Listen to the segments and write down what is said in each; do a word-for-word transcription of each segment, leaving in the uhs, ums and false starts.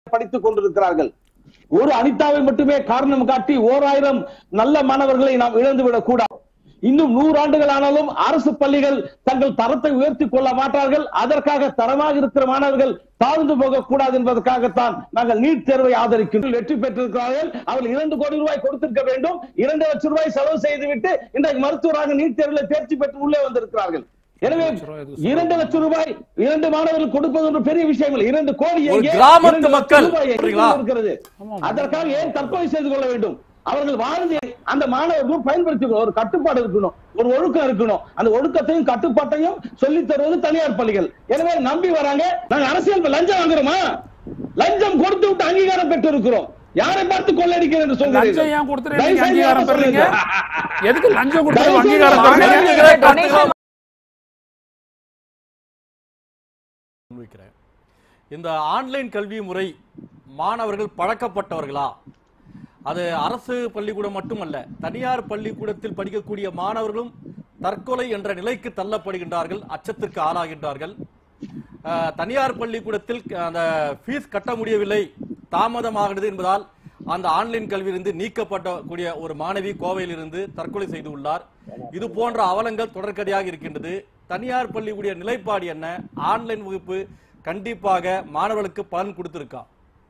படித்துக் கொண்டிருக்கிறார்கள். ஒரு அனிதாவை மட்டுமே காரணம் காட்டி ஓராயிரம் நல்ல மாணவர்களை நாம் இழந்துவிடக் கூடாது. இன்னும் நூறு ஆண்டுகள் ஆனாலும் அரசு பள்ளிகள் தங்கள் தரத்தை உயர்த்திக் கொள்ள மாட்டார்கள். அதற்காக தரமாக இருக்கிற மாணவர்கள் தாழ்ந்து போகக்கூடாது என்பதற்காகத்தான் நாங்கள் நீட் தேர்வை ஆதரிக்கிறோம். வெற்றி பெற்றிருக்கிறார்கள். அவர்கள் இரண்டு கோடி ரூபாய் கொடுத்திருக்க வேண்டும். இரண்டு லட்சம் ரூபாய் செலவு செய்துவிட்டு இன்றைக்கு மருத்துவராக நீட் தேர்வில் தேர்ச்சி பெற்று உள்ளே வந்திருக்கிறார்கள். எனவே இரண்டு லட்சம் ரூபாய் இரண்டு மாணவர்கள் கொடுப்பது ஒரு பெரிய விஷயம் இல்லை. இரண்டு கோடி கிராமத்து மக்கள் இருக்கிறது. அதற்காக ஏன் தற்கொலை செய்து கொள்ள வேண்டும்? அவர்கள் வாழ்ந்து அந்த மாணவர்கள் பயன்படுத்திக் ஒரு கட்டுப்பாடு இருக்கணும், ஒரு ஒழுக்கம் இருக்கணும். அந்த ஒழுக்கத்தையும் கட்டுப்பாட்டையும் சொல்லித் தருவது தனியார் பள்ளிகள். எனவே நம்பி வராங்க. நாங்க அரசியல் லஞ்சம் வாங்குறோமா? லஞ்சம் கொடுத்து விட்டு அங்கீகாரம் பெற்று இருக்கிறோம். யாரை பார்த்து கொள்ளடிக்கிறேன் என்று சொல்றீங்க? இந்த ஆன்லைன் கல்வி முறை மாணவர்கள் பழக்கப்பட்டவர்களா? அது அரசு பள்ளிக்கூடம் மட்டுமல்ல, தனியார் பள்ளிக்கூடத்தில் படிக்கக்கூடிய மாணவர்களும் தற்கொலை என்ற நிலைக்கு தள்ளப்படுகின்றார்கள், அச்சத்திற்கு ஆளாகின்றார்கள். தனியார் பள்ளிக்கூடத்தில் அந்த ஃபீஸ் கட்ட முடியவில்லை, தாமதமாகிறது என்பதால் அந்த ஆன்லைன் கல்வியிலிருந்து நீக்கப்படக்கூடிய ஒரு மாணவி கோவையில் இருந்து தற்கொலை செய்து உள்ளார். இது போன்ற அவலங்கள் தொடர்கதையாக இருக்கின்றது. தனியார் பள்ளியுடைய நிலைப்பாடு என்ன? ஆன்லைன் வகுப்பு கண்டிப்பாக மாணவர்களுக்கு பலன் கொடுத்திருக்கா?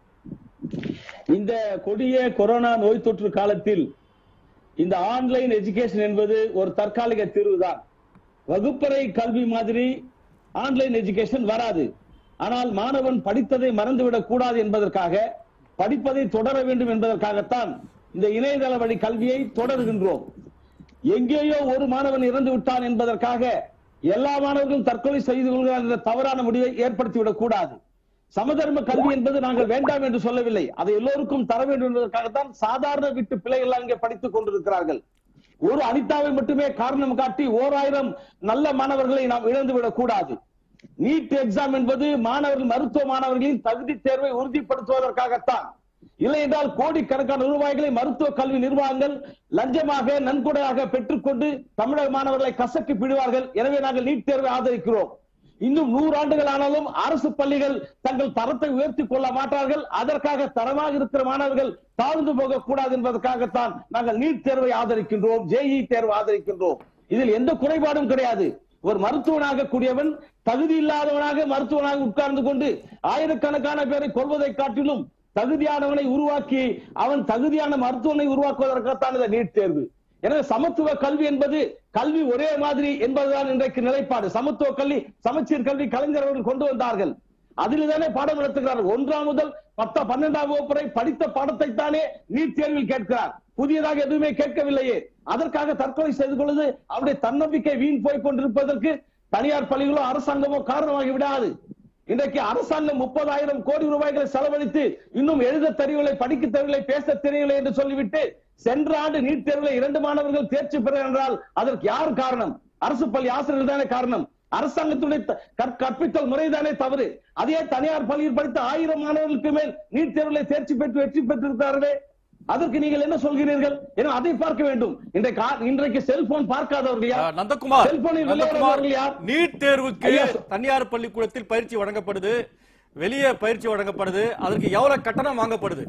இந்த கொடிய கொரோனா நோய் தொற்று காலத்தில் இந்த ஆன்லைன் எஜுகேஷன் என்பது ஒரு தற்காலிக தீர்வுதான். வகுப்பறை கல்வி மாதிரி ஆன்லைன் எஜுகேஷன் வராது. ஆனால் மாணவன் படித்ததை மறந்துவிடக் கூடாது என்பதற்காக, படிப்பதை தொடர வேண்டும் என்பதற்காகத்தான் இந்த இணையதள வழி கல்வியை தொடர்கின்றோம். எங்கேயோ ஒரு மாணவன் இறந்து விட்டான் என்பதற்காக எல்லா மாணவர்களும் தற்கொலை செய்து கொள்கிறார் என்ற தவறான முடிவை ஏற்படுத்திவிடக் கூடாது. சமதர்ம கல்வி என்பது நாங்கள் வேண்டாம் என்று சொல்லவில்லை, அதை எல்லோருக்கும் தர வேண்டும் என்பதற்காகத்தான் சாதாரண வீட்டு பிள்ளைகள் அங்கே படித்துக் கொண்டிருக்கிறார்கள். ஒரு அனிதாவை மட்டுமே காரணம் காட்டி ஓராயிரம் நல்ல மாணவர்களை நாம் இழந்துவிடக் கூடாது. நீட் எக்ஸாம் என்பது மாணவர்கள் மருத்துவ மாணவர்களின் தகுதி தேர்வை உறுதிப்படுத்துவதற்காகத்தான். இல்லை என்றால் கோடிக்கணக்கான ரூபாய்களை மருத்துவ கல்வி நிர்வாகங்கள் லஞ்சமாக நன்கொடையாக பெற்றுக்கொண்டு தமிழக மாணவர்களை கசக்கி பிடுவார்கள். எனவே நாங்கள் நீட் தேர்வை ஆதரிக்கிறோம். இன்னும் நூறு ஆண்டுகள் ஆனாலும் அரசு பள்ளிகள் தங்கள் தரத்தை உயர்த்திக் கொள்ள மாட்டார்கள். அதற்காக தரமாக இருக்கிற மாணவர்கள் தாழ்ந்து போகக்கூடாது என்பதற்காகத்தான் நாங்கள் நீட் தேர்வை ஆதரிக்கின்றோம், ஜேஇ தேர்வை ஆதரிக்கின்றோம். இதில் எந்த குறைபாடும் கிடையாது. ஒரு மருத்துவனாக கூடியவன் தகுதி இல்லாதவனாக மருத்துவனாக உட்கார்ந்து கொண்டு ஆயிரக்கணக்கான பேரை கொள்வதை காட்டிலும் தகுதியானவனை உருவாக்கி அவன் தகுதியான மருத்துவனை உருவாக்குவதற்காகத்தான் இந்த நீட் தேர்வு. எனவே சமத்துவ கல்வி என்பது கல்வி ஒரே மாதிரி என்பதுதான் இன்றைக்கு நிலைப்பாடு. சமத்துவ கல்வி, சமச்சீர் கல்வி கலைஞர் அவர்கள் கொண்டு வந்தார்கள். அதில் தானே பாடம் நடத்துகிறார்கள். ஒன்றாம் முதல் பத்த பன்னெண்டாம் வகுப்பு வரை படித்த பாடத்தை தானே நீட் தேர்வில் கேட்கிறார். புதியதாக எதுவுமே கேட்கவில்லையே. அதற்காக தற்கொலை செய்து கொள்வது அவருடைய தன்னம்பிக்கை வீண் போய் கொண்டிருப்பதற்கு தனியார் பள்ளிகளோ அரசாங்கமோ காரணமாகி விடாது. இன்றைக்கு அரசாங்கம் முப்பதாயிரம் கோடி ரூபாய்களை செலவழித்து இன்னும் எழுத தெரியவில்லை, படிக்க தெரியவில்லை, பேச தெரியவில்லை என்று சொல்லிவிட்டு சென்ற ஆண்டு நீட் தேர்வில் இரண்டு மாணவர்கள் தேர்ச்சி பெற என்றால் அதற்கு யார் காரணம்? அரசு பள்ளி ஆசிரியர்கள் தானே காரணம். அரசாங்கத்துடைய கற்பித்தல் முறைதானே தவறு. அதே தனியார் பள்ளியில் படித்த ஆயிரம் மாணவர்களுக்கு மேல் நீட் தேர்வில் தேர்ச்சி பெற்று வெற்றி பெற்றிருக்கிறார்களே, அதற்கு நீங்கள் என்ன சொல்கிறீர்கள்? ஏன்னா அதை பார்க்க வேண்டும். இன்றைக்கு இன்றைக்கு செல்போன் பார்க்காதவர்கள் யார்? நந்தகுமார், செல்போனில் விளையாடுபவர்கள் யார்? நீட் தேர்வுக்கு தனியார் பள்ளிக்கூடத்தில் பயிற்சி வழங்கப்படுது, வெளியே பயிற்சி வழங்கப்படுது, அதற்கு எவ்வளவு கட்டணம் வாங்கப்படுது?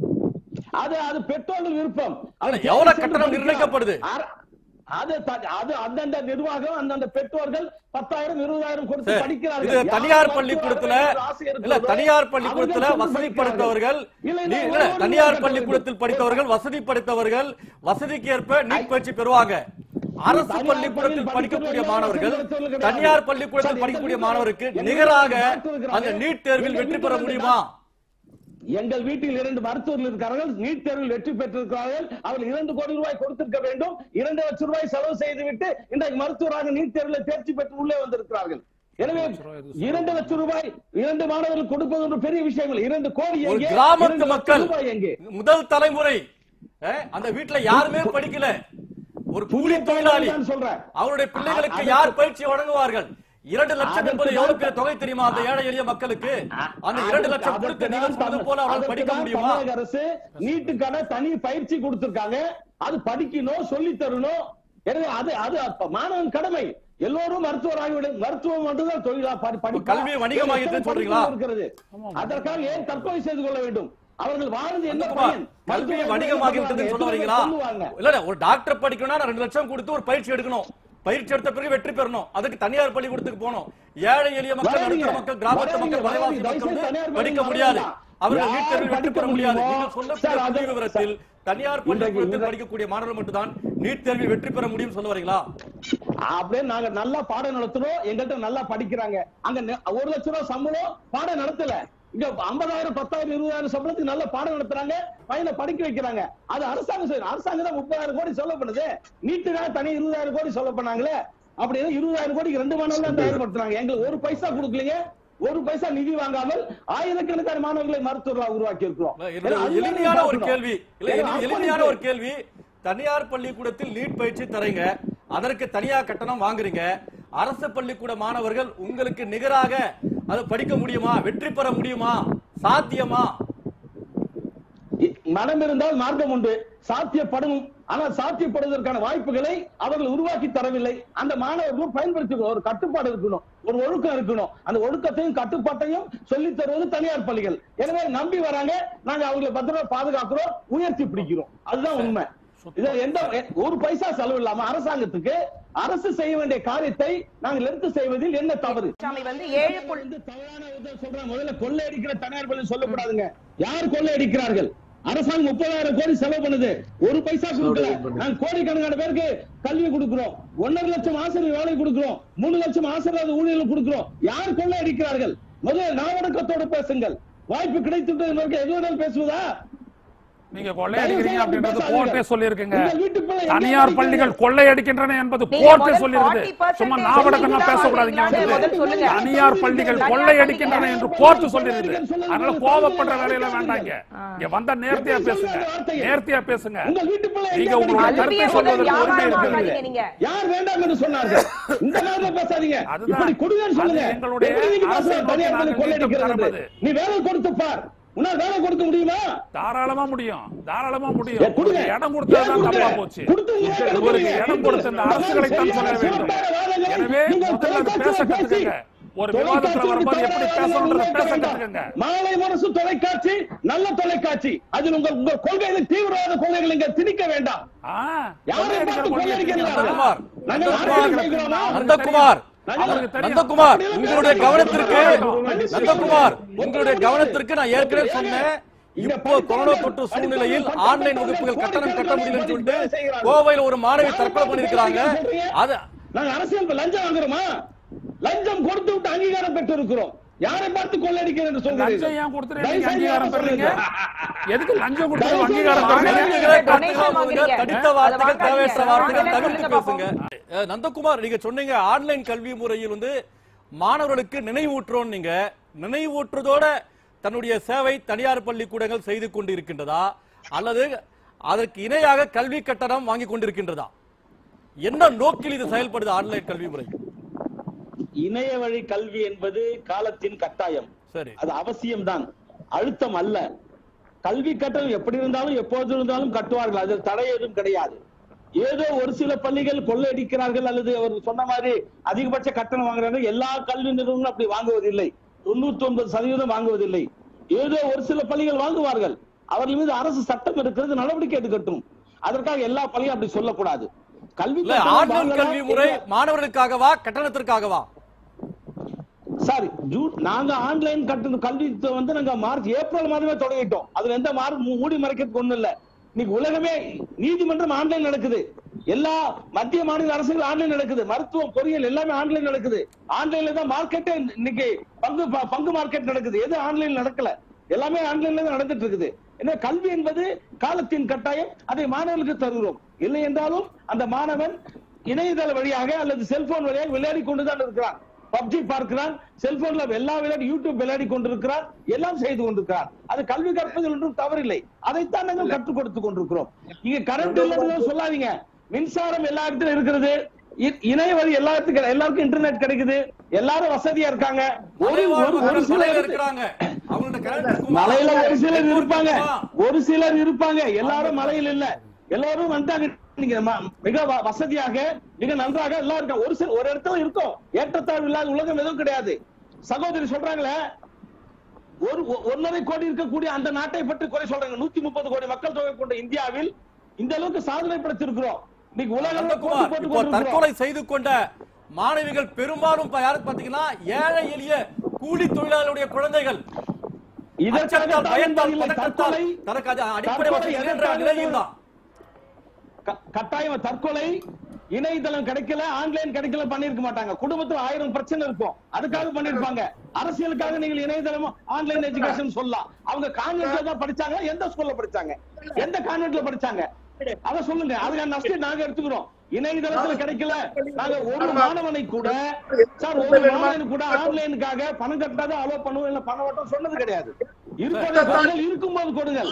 அது அது பெற்றோர்கள் விருப்பம். எவ்வளவு கட்டணம் நிர்ணயிக்கப்படுது? அது அது அந்தந்த நிர்வாகம், அந்தந்த பெற்றோர்கள் பத்தாயிரம் இருபதாயிரம் கொடுத்து படிக்கிறார்கள். இது தனியார் பள்ளிக்கூடத்துல இல்ல, தனியார் பள்ளிக்கூடத்துல வசதி படைத்தவர்கள், தனியார் பள்ளிக்கூடத்தில் படித்தவர்கள், வசதி படைத்தவர்கள் வசதிக்கு ஏற்ப நீட் பயிற்சி பெறுவாங்க. அரசு பள்ளிக்கூடத்தில் படிக்கக்கூடிய மாணவர்கள் தனியார் பள்ளிக்கூடத்தில் படிக்கக்கூடிய மாணவருக்கு நிகராக அந்த நீட் தேர்வில் வெற்றி பெற முடியுமா? எங்கள் வீட்டில் இரண்டு மருத்துவர்கள் இருக்கிறார்கள், நீட் தேர்வில் வெற்றி பெற்றிருக்கிறார்கள். அவர்கள் இரண்டு கோடி ரூபாய் கொடுத்திருக்க வேண்டும். இரண்டு லட்சம் ரூபாய் செலவு செய்துவிட்டு இன்றைக்கு மருத்துவராக நீட் தேர்வில் தேர்ச்சி பெற்று உள்ளே வந்திருக்கிறார்கள். எனவே இரண்டு லட்சம் ரூபாய் இரண்டு மாணவர்கள் கொடுப்பது ஒரு பெரிய விஷயம் இல்லை. இரண்டு கோடி எங்கே? கிராமத்து மக்கள் எங்கே? முதல் தலைமுறை அந்த வீட்டுல யாருமே படிக்கல, ஒரு கூலி தொழிலாளி சொல்றேன், அவருடைய பிள்ளைகளுக்கு யார் பயிற்சி வழங்குவார்கள்? இரண்டு லட்சம் என்பது எவ்வளவு பெரிய தொகை தெரியுமா அந்த ஏழை எளிய மக்களுக்கு? அந்த இரண்டு லட்சம் கொடுத்து நீங்கள் சொன்னது போல அவர்கள் படிக்க முடியுமா? அரசு நீட்டுக்கான தனி பயிற்சி கொடுத்திருக்காங்க. அது படிக்கணும், சொல்லி தரணும். எனவே அது அது மாணவன் கடமை. எல்லோரும் மருத்துவராகிவிடும். மருத்துவம் மட்டும்தான் தொழிலா படி கல்வியை வணிகமாகிட்டு சொல்றீங்களா? இருக்கிறது. அதற்காக ஏன் தற்கொலை செய்து கொள்ள வேண்டும்? அவர்கள் வாழ்ந்து என்ன பயன்? கல்வியை வணிகமாகி விட்டதுன்னு சொல்ல வரீங்களா? இல்ல ஒரு டாக்டர் படிக்கணும்னா ரெண்டு லட்சம் கொடுத்து ஒரு பயிற்சி எடுக்கணும். பயிற்சி எடுத்த பிறகு வெற்றி பெறணும். அதுக்கு தனியார் பள்ளிக்கூடத்துக்கு போகணும். ஏழை எளிய மக்கள், நடுத்தர மக்கள், கிராமத்து மக்கள், மலைவாசி மக்கள் படிக்க முடியாது. அவர்கள் நீட் தேர்வில் வெற்றி பெற முடியாது. நீங்கள் சொல்லக்கூடிய விவரத்தில் தனியார் பள்ளிக்கூடத்தில் படிக்கக்கூடிய மாணவர்கள் மட்டும்தான் நீட் தேர்வில் வெற்றி பெற முடியும் சொல்ல வரீங்களா? அப்படியே நாங்க நல்லா பாடம் நடத்துறோம், எங்கள்கிட்ட நல்லா படிக்கிறாங்க. அங்க ஒரு லட்சம் ரூபாய் சம்பளம் பாடம் நடத்தல, இங்க ஐம்பதாயிரம் பத்தாயிரம் இருபதாயிரம் சம்பளத்துக்கு நல்ல பாடம் நடத்துறாங்க, பையனை படிக்க வைக்கிறாங்க. அது அரசாங்கம் செய்யணும். அரசாங்கம் தான் முப்பதாயிரம் கோடி செலவு பண்ணுது. நீட்டுக்காக தனி இருபதாயிரம் கோடி செலவு பண்ணாங்களே, அப்படி இருபதாயிரம் கோடிக்கு ரெண்டு மாணவர்கள் தான் தயார்படுத்துறாங்க. எங்களுக்கு ஒரு பைசா கொடுக்கலீங்க, ஒரு பைசா நிதி வாங்காமல் ஆயிரக்கணக்கான மாணவர்களை மருத்துவர்களாக உருவாக்கி இருக்கிறோம். எளிமையான ஒரு கேள்வி, எளிமையான ஒரு கேள்வி. தனியார் பள்ளிக்கூடத்தில் நீட் பயிற்சி தரீங்க, அதற்கு தனியார் கட்டணம் வாங்குறீங்க. அரசு பள்ளிக்கூட மாணவர்கள் உங்களுக்கு நிகராக அதை படிக்க முடியுமா? வெற்றி பெற முடியுமா? சாத்தியமா? மனம் இருந்தால் மார்க்கம் உண்டு, சாத்தியப்படும். ஆனால் சாத்தியப்படுவதற்கான வாய்ப்புகளை அவர்கள் உருவாக்கி தரவில்லை. அந்த மாணவர்களும் பயன்படுத்திக்கணும். ஒரு கட்டுப்பாடு இருக்கணும், ஒரு ஒழுக்கம் இருக்கணும். அந்த ஒழுக்கத்தையும் கட்டுப்பாட்டையும் சொல்லி தருவது தனியார் பள்ளிகள். எனவே நம்பி வராங்க, நாங்க அவங்களை பத்திரமா பாதுகாக்கிறோம், உயர்த்தி பிடிக்கிறோம். அதுதான் உண்மை. இத எந்த ஒரு பைசா செலவு இல்லாம அரசாங்கத்துக்கு அரசு செய்ய வேண்டிய காரியத்தை நாங்கள் எடுத்து செய்வதில் என்ன தவறு? முதல்ல கொள்ளையடிக்கிற தனியார் பள்ளி சொல்லக்கூடாதுங்க. யார் கொள்ளையடிக்கிறார்கள்? அரசாங்கம் முப்பதாயிரம் கோடி செலவு பண்ணுது, ஒரு பைசா கொடுக்கல. நாங்க கோடிக்கணக்கான பேருக்கு கல்வி கொடுக்கிறோம், ஒன்னரை லட்சம் ஆசிரியர் வேலை கொடுக்கிறோம், மூணு லட்சம் ஆசிரியர் ஊழியர்கள் கொடுக்கிறோம். யார் கொள்ளையடிக்கிறார்கள்? முதல்ல நாவடக்கத்தோடு பேசுங்கள். வாய்ப்பு கிடைத்துட்டு எது வேணாலும் பேசுவதா? நீங்க கொள்ளையடிக்கிறீங்க அப்படின்றது கோர்ட்டே சொல்லியிருக்குங்க. தனியார் பள்ளிகள் கொள்ளையடிக்கின்றன என்பது கோர்ட்டே சொல்லியிருக்கு. சும்மா நாவடக்கமா பேசக்கூடாதீங்க. தனியார் பள்ளிகள் கொள்ளையடிக்கின்றன என்று கோர்ட் சொல்லியிருக்கு. அதனால கோபப்படுற வேலையில வேண்டாங்க. இங்க வந்தா நேர்த்தியா பேசுங்க, நேர்த்தியா பேசுங்க. நீங்க உங்களுடைய கருத்தை சொல்வதற்கு உரிமை இருக்கு. யார் வேண்டாம் என்று சொன்னார்கள்? இந்த மாதிரி பேசாதீங்க. இப்படி கொடுங்கன்னு சொல்லுங்க. எங்களுடைய தனியார் பள்ளி கொள்ளையடிக்கிறது. நீ வேலை கொடுத்து பார். உன்னால் வேலை கொடுக்க முடியுமா? தாராளமா முடியும், தாராளமா முடியும். இடம் கொடுத்ததுதான் தப்பா போச்சு. உங்களுக்கு இடம் கொடுத்த இந்த அரசுகளை தான் சொல்ல வேண்டும். எனவே முதல்ல பேச கத்துக்கங்க. ஒரு விவாதத்துல வரும்போது எப்படி பேசணும்ன்றத பேச கத்துக்கங்க. மாலை முரசு தொலைக்காட்சி நல்ல தொலைக்காட்சி. அதில் உங்க உங்க கொள்கைகள், தீவிரவாத கொள்கைகள் இங்க திணிக்க வேண்டாம். நந்தகுமார் நந்தகுமார் உங்களுடைய கவனத்திற்கு நந்தகுமார் உங்களுடைய கவனத்திற்கு நான் ஏற்கனவே சொன்னேன். இப்போ கொரோனா தொற்று சூழ்நிலையில் ஆன்லைன் வகுப்புகள் கட்டணம் கட்ட முடியலன்னு சொல்லிட்டு கோவையில் ஒரு மாணவி தற்கொலை பண்ணிருக்கிறாங்க. அது நாங்க அரசியல் லஞ்சம் வாங்குறோமா? லஞ்சம் கொடுத்து விட்டு அங்கீகாரம் பெற்று இருக்கிறோம். யாரை பார்த்து கொள்ளையடிக்கிறேன் என்று சொல்றீங்க? லஞ்சம் ஏன் கொடுத்துறீங்க? அங்கீகாரம் பெறீங்க. எதுக்கு லஞ்சம் கொடுத்து அங்கீகாரம் பெறீங்க? தடித்த வார்த்தைகள், தேவையற்ற வார்த்தைகள் தவிர்த்து பேசுங்க. நந்தகுமார், நீங்க சொன்னீங்க ஆன்லைன் கல்வி முறையில் வந்து மாணவர்களுக்கு நினைவூட்டுறோம். நீங்க நினைவூற்றுறதோட தன்னுடைய சேவை தனியார் பள்ளிக்கூடங்கள் செய்து கொண்டு இருக்கின்றதா, அல்லது அதற்கு இணையாக கல்வி கட்டணம் வாங்கி கொண்டிருக்கின்றதா? என்ன நோக்கில் இது செயல்படுது ஆன்லைன் கல்வி முறை? இணைய வழி கல்வி என்பது காலத்தின் கட்டாயம். சரி, அது அவசியம்தான், அழுத்தம் அல்ல. கல்வி கட்டணம் எப்படி இருந்தாலும் எப்போது இருந்தாலும் கட்டுவார்கள், அதில் தடை எதுவும் கிடையாது. ஏதோ ஒரு சில பள்ளிகள் கொள்ளையடிக்கிறார்கள் அல்லது அவர் சொன்ன மாதிரி அதிகபட்ச கட்டணம் வாங்குறாங்க. எல்லா கல்வி நிறுவனங்களும் அப்படி வாங்குவதில்லை, தொண்ணூத்தி ஒன்பது சதவீதம் வாங்குவதில்லை. ஏதோ ஒரு சில பள்ளிகள் வாங்குவார்கள். அவர்கள் மீது அரசு சட்டம் இருக்கிறது, நடவடிக்கை எடுக்கட்டும். அதற்காக எல்லா பள்ளியும் அப்படி சொல்லக்கூடாது. கல்வி ஆன்லைன் கல்வி முறை மாணவர்களுக்காகவா கட்டணத்திற்காகவா? சாரி, நாங்க ஆன்லைன் கட்டண கல்வி வந்து நாங்க மார்ச் ஏப்ரல் மாதமே தொடங்கிட்டோம். அதுல எந்த மார்க் மூடி மறைக்கிறதுக்கு ஒண்ணு இல்ல. இன்னைக்கு உலகமே நீதிமன்றம் ஆன்லைன் நடக்குது, எல்லா மத்திய மாநில அரசுகள் ஆன்லைன் நடக்குது, மருத்துவம், பொறியியல் எல்லாமே ஆன்லைன் நடக்குது. ஆன்லைன்ல தான் மார்க்கெட்டே இன்னைக்கு பங்கு பங்கு மார்க்கெட் நடக்குது. எது ஆன்லைன் நடக்கல, எல்லாமே ஆன்லைன்ல தான் நடந்துட்டு இருக்குது. எனவே கல்வி என்பது காலத்தின் கட்டாயம், அதை மாணவர்களுக்கு தருகிறோம். இல்லை என்றாலும் அந்த மாணவன் இணையதள வழியாக அல்லது செல்போன் வழியாக விளையாடி கொண்டுதான் இருக்கிறான். பப்ஜி பார்க்கிறான், செல்போன்ல எல்லா விளையாடி யூடியூப் விளையாடி கொண்டிருக்கிறார், எல்லாம் செய்து கொண்டிருக்கிறார். அது கல்வி கற்பதில் ஒன்றும் தவறில்லை. அதைத்தான் நாங்கள் கற்றுக் கொடுத்துக் கொண்டிருக்கிறோம். இங்க கரண்ட் இல்லைன்னு சொல்லாதீங்க. மின்சாரம் எல்லா இடத்துல இருக்கிறது, இணைய வழி எல்லாத்துக்கும் எல்லாருக்கும் இன்டர்நெட் கிடைக்குது, எல்லாரும் வசதியா இருக்காங்க. ஒரு ஒரு சிலர் இருக்கிறாங்க, மலையில ஒரு சிலர் இருப்பாங்க, ஒரு சிலர் இருப்பாங்க, எல்லாரும் மலையில் இல்ல, எல்லாரும் வந்தாங்க. நீங்க மிக வசதியாக மிக நன்றாக எல்லாம் இருக்க ஒரு சில ஒரு இடத்துல இருக்கும் ஏற்றத்தாழ்வு இல்லாத உலகம் எதுவும் கிடையாது. சகோதரி சொல்றாங்களே ஒரு ஒன்னரை கோடி இருக்கக்கூடிய அந்த நாட்டை பற்றி குறை சொல்றாங்க. நூத்தி முப்பது கோடி மக்கள் தொகை கொண்ட இந்தியாவில் இந்த அளவுக்கு சாதனை படைத்திருக்கிறோம். இன்னைக்கு உலகம் தற்கொலை செய்து கொண்ட மாணவிகள் பெரும்பாலும் யாரு பாத்தீங்கன்னா ஏழை எளிய கூலி தொழிலாளருடைய குழந்தைகள். கட்டாயம் தற்கொலை இணையதளம் கிடைக்கல, ஆன்லைன் கிடைக்கல பண்ணிருக்க மாட்டாங்க. குடும்பத்துல ஆயிரம் பிரச்சனை இருக்கும், அதுக்காக பண்ணிருப்பாங்க. அரசியலுக்காக நீங்கள் இணையதளம் ஆன்லைன் எஜுகேஷன் சொல்லலாம். அவங்க கான்வென்ட்ல தான் படிச்சாங்க. எந்த ஸ்கூல்ல படிச்சாங்க, எந்த கான்வென்ட்ல படிச்சாங்க, அத சொல்லுங்க. அதுக்கான நஷ்டம் நாங்க எடுத்துக்கிறோம். இணையதளத்துல கிடைக்கல, நாங்க ஒரு மாணவனை கூட சார் ஒரு மாணவனை கூட ஆன்லைனுக்காக பணம் கட்டாத அலோ பண்ணுவோம், இல்ல பணம் வட்டம் சொன்னது கிடையாது. இருக்கும்போது கொடுங்கள்.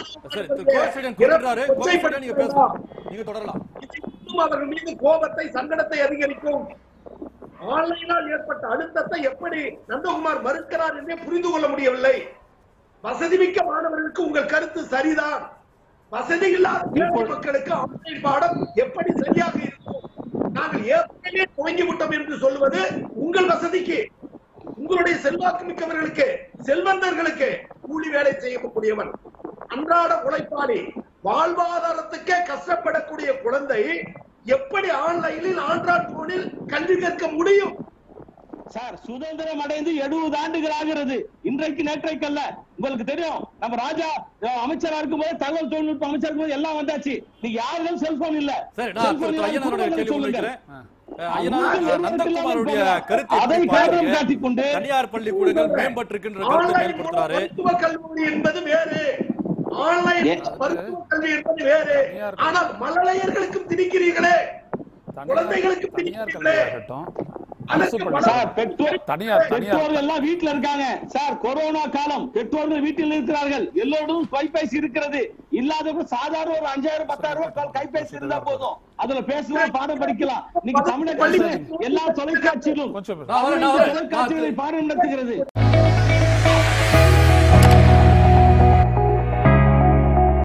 அவர்கள் மீது கோபத்தை சங்கடத்தை அதிகரிக்கும். ஆன்லைனால் ஏற்பட்ட அழுத்தத்தை எப்படி நந்தகுமார் மறுக்கிறார் என்றே புரிந்து கொள்ள முடியவில்லை. வசதி மிக்க மாணவர்களுக்கு உங்கள் கருத்து சரிதான். வசதி இல்லாத மக்களுக்கு ஆன்லைன் பாடம் எப்படி சரியாக இருக்கும்? நாங்கள் ஏற்கனவே துவங்கி விட்டோம் என்று சொல்வது உங்கள் வசதிக்கு, உங்களுடைய செல்வாக்கு மிக்கவர்களுக்கு, செல்வந்தர்களுக்கு. கூலி வேலை செய்யக்கூடியவன், அன்றாட உழைப்பாளி, வாழ்வாதாரத்துக்கே கஷ்டப்படக்கூடிய குழந்தை எப்படி ஆன்லைனில் ஆண்ட்ராய்டு போனில் கல்வி கற்க முடியும்? சார் சுதந்திரம் அடைந்து எழுபது ஆண்டுகள் ஆகிறது. இன்றைக்கு நேற்றைக்கல்ல. உங்களுக்கு தெரியும், நம்ம ராஜா அமைச்சரா இருக்கும் போது, தகவல் தொழில்நுட்ப அமைச்சர் இருக்கும் போது எல்லாம் வந்தாச்சு. நீங்க யாரும் செல்போன் இல்ல. தனியார் பள்ளிக்கூடங்கள் மேம்பட்டிருக்கின்ற கருத்தை செயல்படுத்துறாரு. மருத்துவ கல்வி என்பது வேறு, ஆன்லைன் மருத்துவ கல்வி என்பது வேறு. ஆனால் மழலையர்களுக்கும் திணிக்கிறீர்களே, குழந்தைகளுக்கும் திணிக்கிறீர்களே. பெற்றோர்கள் எல்லாம் வீட்டில் இருக்காங்க சார். கொரோனா காலம், பெற்றோர்கள் வீட்டில் இருக்கிறார்கள். எல்லோரும் கைபேசி இருக்கிறது. இல்லாதவங்க சாதாரண ஒரு அஞ்சாயிரம் பத்தாயிரம் ரூபாய் கைபேசி இருந்தா போதும். அதுல பேசலாம், பாடம் படிக்கலாம். இன்னைக்கு தமிழக எல்லா தொலைக்காட்சியிலும் தொலைக்காட்சிகளை பாடம் நடத்துகிறது.